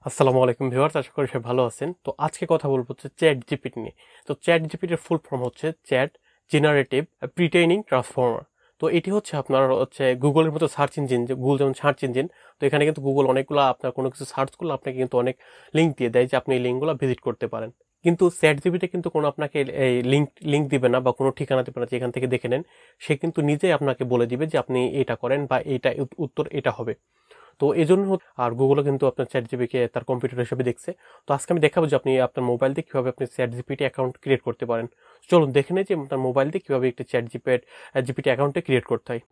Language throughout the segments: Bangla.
আসসালামু আলাইকুম ভিউয়ার্স, আশা করি সবাই ভালো আছেন। তো আজকে কথা বলবো হচ্ছে চ্যাট জিপিটি নিয়ে। তো চ্যাট জিপিটির ফুল ফর্ম হচ্ছে চ্যাট জেনারেটিভ প্রিট্রেইনিং ট্রান্সফর্মার। তো এটি হচ্ছে আপনার হচ্ছে গুগলের মতো সার্চ ইঞ্জিন, যে গুগল যেমন সার্চ ইঞ্জিন, তো এখানে কিন্তু গুগল অনেকগুলো আপনার কোনো কিছু সার্চ করলে আপনাকে কিন্তু অনেক লিঙ্ক দিয়ে দেয় যে আপনি এই লিঙ্কগুলো ভিজিট করতে পারেন। কিন্তু চ্যাট জিপিটি কিন্তু কোনো আপনাকে এই লিঙ্ক দিবে না বা কোনো ঠিকানা দেবে না যে এখান থেকে দেখে নেন। সে কিন্তু নিজেই আপনাকে বলে দিবে যে আপনি এটা করেন বা এটা উত্তর এটা হবে। তো এই জন্য আর গুগলও কিন্তু আপনার চ্যাট জিপিকে তার কম্পিউটার হিসেবে দেখছে। তো আজকে আমি দেখাবো যে আপনি আপনার মোবাইল দিয়ে কীভাবে আপনি চ্যাট জিপিটি অ্যাকাউন্ট ক্রিয়েট করতে পারেন। চলুন দেখে নেই যে আপনার মোবাইল দিয়ে কীভাবে একটি চ্যাট জিপিটি অ্যাকাউন্টে ক্রিয়েট করতে হয়।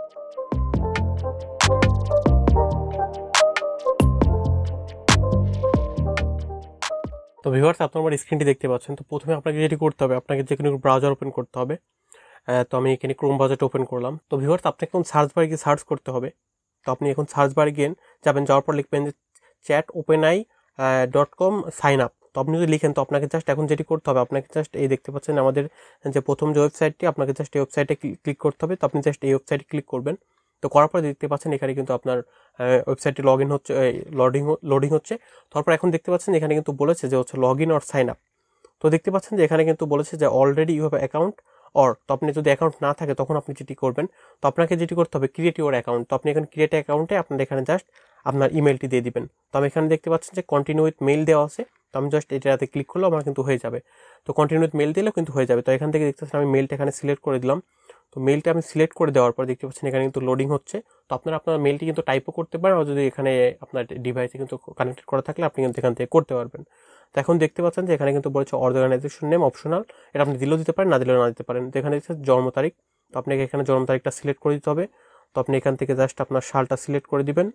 তো ভিউয়ার্স, আপনার আমার স্ক্রিনটি দেখতে পাচ্ছেন। তো প্রথমে আপনাকে যেটি করতে হবে, আপনাকে যে কোনো ব্রাউজার ওপেন করতে হবে। তো আমি এখানে ক্রোম ব্রাউজারটা ওপেন করলাম। তো ভিউয়ার্স, আপনাকে এখন সার্চ বারে গিয়ে সার্চ করতে হবে। তো আপনি এখন সার্চ বারে গিয়ে যাবেন, যাওয়ার পর লিখবেন যে Chat.openai.com সাইন আপ। তো আপনি যদি লিখেন, তো আপনাকে জাস্ট এখন যেটি করতে হবে, আপনাকে জাস্ট এই দেখতে পাচ্ছেন আমাদের যে প্রথম যে ওয়েবসাইটটি, আপনাকে জাস্ট এই ওয়েবসাইটে ক্লিক করতে হবে। তো আপনি জাস্ট এই ওয়েবসাইটে ক্লিক করবেন। তো করার পর দেখতে পাচ্ছেন এখানে কিন্তু আপনার ওয়েবসাইটটি লোডিং হচ্ছে। তারপর এখন দেখতে পাচ্ছেন এখানে কিন্তু বলেছে যে হচ্ছে log in or sign up. তো দেখতে পাচ্ছেন যে এখানে কিন্তু বলেছে যে already you have account or. তো আপনি যদি অ্যাকাউন্ট না থাকে তখন আপনি যেটি করবেন, তো আপনাকে যেটি করতে হবে ক্রিয়েট ইউর অ্যাকাউন্ট। তো আপনি এখানে ক্রিয়েট অ্যাকাউন্টে আপনার এখানে জাস্ট আপনার ইমেলটি দিয়ে দিবেন। তো আমি এখানে দেখতে পাচ্ছেন যে কন্টিনিউ উইথ মেইল দেওয়া আছে। তো আমি জাস্ট এটাতে ক্লিক করলেও আমার কিন্তু হয়ে যাবে। তো কন্টিনিউ উইথ মেইল দিলেও কিন্তু হয়ে যাবে। তো এখান থেকে দেখতে পাচ্ছেন আমি মেইলটা এখানে সিলেক্ট করে দিলাম। তো মেইলটা আমি সিলেক্ট করে দেওয়ার পর দেখতে পাচ্ছেন এখানে কিন্তু লোডিং হচ্ছে। তো আপনার মেইলটি কিন্তু টাইপও করতে পারেন, আর যদি এখানে আপনার ডিভাইসে কিন্তু কানেক্টেড করা থাকলে আপনি কিন্তু এখান থেকে করতে পারবেন। তো এখন দেখতে পাচ্ছেন যে এখানে কিন্তু বলেছে অর্গানাইজেশন নেম অপশনাল, এটা আপনি দিলেও দিতে পারেন, না দিলেও না দিতে পারেন। তো এখানে দেখছেন জন্ম তারিখ। তো আপনাকে এখানে জন্ম তারিখটা সিলেক্ট করে দিতে হবে। তো আপনি এখান থেকে জাস্ট আপনার সালটা সিলেক্ট করে দিবেন।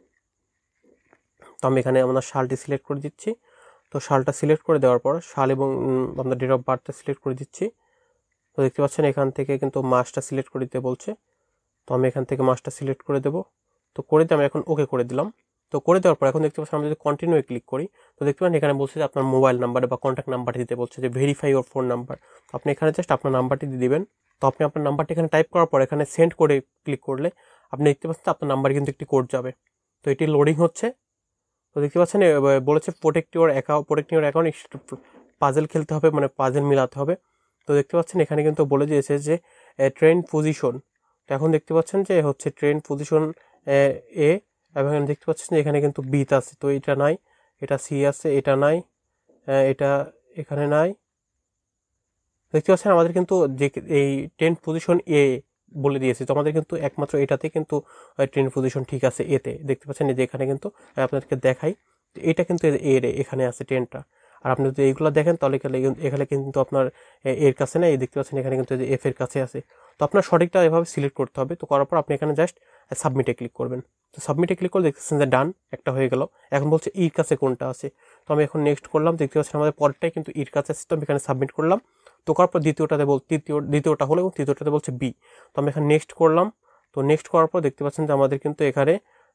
তো আমি এখানে আপনার সালটি সিলেক্ট করে দিচ্ছি। তো সালটা সিলেক্ট করে দেওয়ার পর সাল এবং আপনার ডেট অফ বার্থটা সিলেক্ট করে দিচ্ছি। তো দেখতে পাচ্ছেন এখান থেকে কিন্তু মাসটা সিলেক্ট করে দিতে বলছে। তো আমি এখান থেকে মাসটা সিলেক্ট করে দেবো। তো করে দিয়ে আমি এখন ওকে করে দিলাম। তো করে দেওয়ার পর এখন দেখতে পাচ্ছেন আমি যদি কন্টিনিউ ক্লিক করি, তো দেখতে পাচ্ছেন এখানে বলছে যে আপনার মোবাইল নাম্বার বা কন্ট্যাক্ট নাম্বারটি দিতে বলছে যে ভেরিফাই ইউর ফোন নাম্বার। তো আপনি এখানে জাস্ট আপনার নাম্বারটি দিয়ে দিবেন। তো আপনি আপনার নাম্বারটি এখানে টাইপ করার পর এখানে সেন্ড করে ক্লিক করলে আপনি দেখতে পাচ্ছেন আপনার নাম্বারে কিন্তু একটি কোড যাবে। তো এটি লোডিং হচ্ছে। তো দেখতে পাচ্ছেন বলেছে প্রোটেক্ট ইউর অ্যাকাউন্ট, পাজেল খেলতে হবে, মানে পাজেল মিলাতে হবে। তো দেখতে পাচ্ছেন এখানে কিন্তু বলে দিয়েছে যে ট্রেন পজিশন। তো এখন দেখতে পাচ্ছেন যে হচ্ছে ট্রেন পজিশন এ, এবং দেখতে পাচ্ছেন যে এখানে কিন্তু বিতে আছে। তো এটা নাই, এটা সি আছে, এটা নাই, এটা এখানে নাই। দেখতে পাচ্ছেন আমাদের কিন্তু যে এই ট্রেন পজিশন এ বলে দিয়েছে। তো আমাদের কিন্তু একমাত্র এটাতে কিন্তু ট্রেন পজিশন ঠিক আছে, এতে দেখতে পাচ্ছেন যে এখানে কিন্তু আপনাদেরকে দেখাই, এটা কিন্তু এখানে আছে ট্রেনটা। আর আপনি যদি এইগুলো দেখেন তাহলে এখানে কিন্তু আপনার এর কাছে না, এই দেখতে পাচ্ছেন এখানে কিন্তু এফ এর কাছে আছে। তো আপনার সঠিকটা এভাবে সিলেক্ট করতে হবে। তো করার পর আপনি এখানে জাস্ট সাবমিটে ক্লিক করবেন। তো সাবমিটে ক্লিক করলে দেখতেছেন যে ডান একটা হয়ে গেল। এখন বলছে ইর কাছে কোনটা আছে। তো আমি এখন নেক্সট করলাম। দেখতে পাচ্ছেন আমাদের পরেরটাই কিন্তু ইর কাছে আছে। তো আমি এখানে সাবমিট করলাম। তো করার পর দ্বিতীয়টা হলো এবং তৃতীয়টাতে বলছে বি। তো আমি এখানে নেক্সট করলাম। তো নেক্সট করার পর দেখতে পাচ্ছেন যে আমাদের কিন্তু এখানে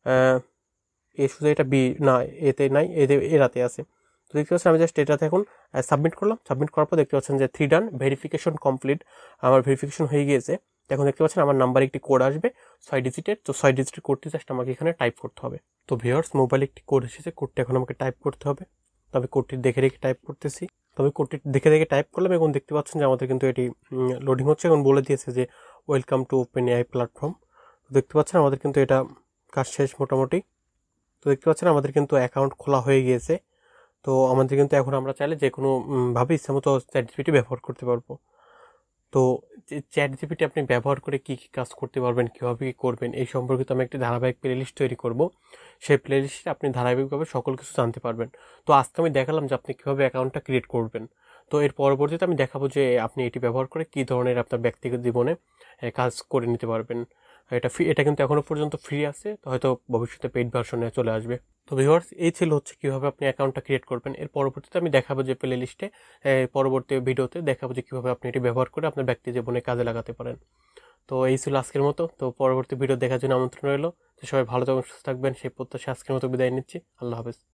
এ শুধু এটা বি না, এতে নাই, এরাতে আছে। তো দেখতে পাচ্ছেন আমি জাস্ট এটাতে এখন সাবমিট করলাম। সাবমিট করার পর দেখতে পাচ্ছেন যে 3 ডান, ভেরিফিকেশন কমপ্লিট, আমার ভেরিফিকেশন হয়ে গিয়েছে। এখন দেখতে পাচ্ছেন আমার নাম্বারে একটি কোড আসবে 6 ডিজিটের। তো 6 ডিজিটের কোডটি জাস্ট আমাকে এখানে টাইপ করতে হবে। তো ভিউয়ার্স, মোবাইলে একটি কোড এসেছে, কোডটি এখন আমাকে টাইপ করতে হবে। তবে কোডটি দেখে রেখে টাইপ করতেছি। তবে কোডটি দেখে টাইপ করলাম এবং দেখতে পাচ্ছেন যে আমাদের কিন্তু এটি লোডিং হচ্ছে। এখন বলে দিয়েছে যে welcome to OpenAI platform. তো দেখতে পাচ্ছেন আমাদের কিন্তু এটা কাজ শেষ মোটামুটি। তো দেখতে পাচ্ছেন আমাদের কিন্তু অ্যাকাউন্ট খোলা হয়ে গিয়েছে। তো আমাদের কিন্তু এখন আমরা চাইলে যে কোনো ভাবে ইচ্ছামতো চ্যাট জিপিটি ব্যবহার করতে পারবো। তো চ্যাট জিপিটি আপনি ব্যবহার করে কী কী কাজ করতে পারবেন, কীভাবে কী করবেন, এই সম্পর্কিত আমি একটি ধারাবাহিক প্লেলিস্ট তৈরি করব। সেই প্লেলিস্টে আপনি ধারাবাহিকভাবে সকল কিছু জানতে পারবেন। তো আজকে আমি দেখালাম যে আপনি কীভাবে অ্যাকাউন্টটা ক্রিয়েট করবেন। তো এর পরবর্তীতে আমি দেখাবো যে আপনি এটি ব্যবহার করে কী ধরনের আপনার ব্যক্তিগত জীবনে কাজ করে নিতে পারবেন। এটা কিন্তু এখনও পর্যন্ত ফ্রি আছে, তো হয়তো ভবিষ্যতে পেইড ভার্সনে চলে আসবে। তো ভিউয়ার্স, এই ছিল হচ্ছে কীভাবে আপনি অ্যাকাউন্টটা ক্রিয়েট করবেন। এর পরবর্তীতে আমি দেখাবো যে প্লে লিস্টে পরবর্তী ভিডিওতে দেখাবো যে কীভাবে আপনি এটি ব্যবহার করে আপনার ব্যক্তি জীবনে কাজে লাগাতে পারেন। তো এই ছিল আজকের মতো। তো পরবর্তী ভিডিও দেখার জন্য আমন্ত্রণ রইল। তো সবাই ভালো থাকবেন, সুস্থ থাকবেন, সেই প্রত্যাশা আজকের মতো বিদায় নিচ্ছি। আল্লাহ হাফেজ।